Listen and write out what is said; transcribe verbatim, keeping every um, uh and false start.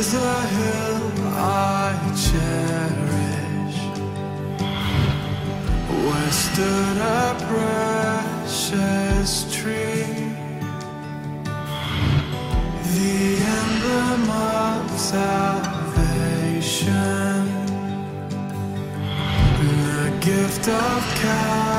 is a hill I cherish, where stood a precious tree, the emblem of salvation, the gift of God.